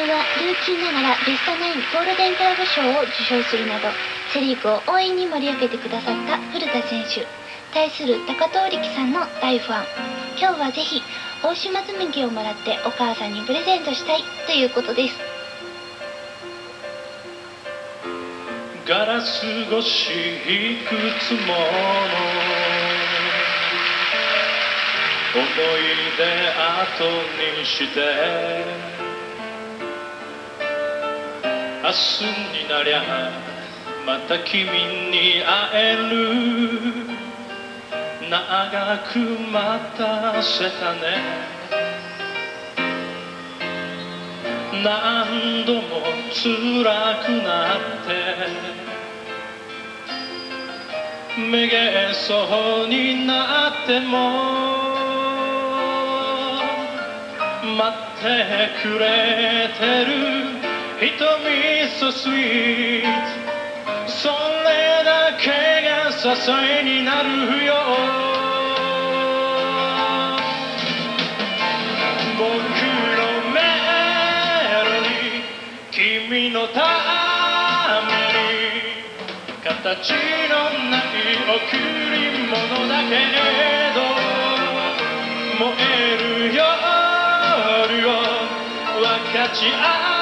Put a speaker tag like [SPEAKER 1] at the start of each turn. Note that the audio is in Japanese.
[SPEAKER 1] はルーキーながらベストナインゴールデングラブ賞を受賞するなどセ・リーグを大いに盛り上げてくださった古田選手。対する高藤力さんの大ファン。今日はぜひ大島紬をもらってお母さんにプレゼントしたいということです。
[SPEAKER 2] ガラス越しいくつもの思い出後にして明日になりゃまた君に会える。長く待たせたね。何度も辛くなってめげそうになっても待ってくれてる瞳so sweet。 それだけが支えになるよ。僕のメロディー君のために形のない贈り物だけど燃える夜を分かち合う